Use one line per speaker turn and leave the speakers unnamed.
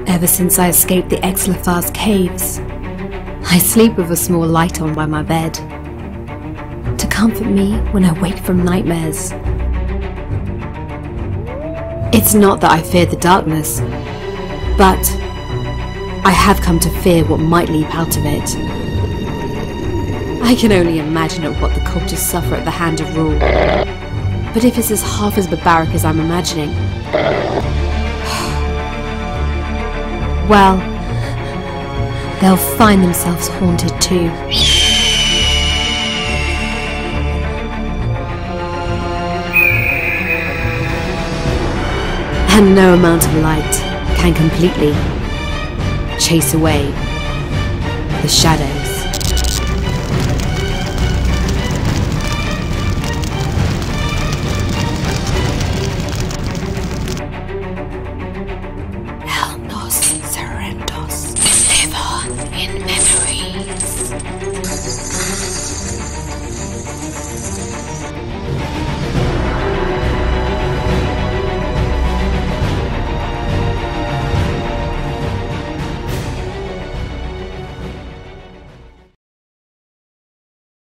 Ever since I escaped the Exlafar's caves, I sleep with a small light on by my bed, to comfort me when I wake from nightmares. It's not that I fear the darkness, but I have come to fear what might leap out of it. I can only imagine at what the cultures suffer at the hand of rule. But if it's half as barbaric as I'm imagining, well, they'll find themselves haunted too. And no amount of light can completely chase away the shadows.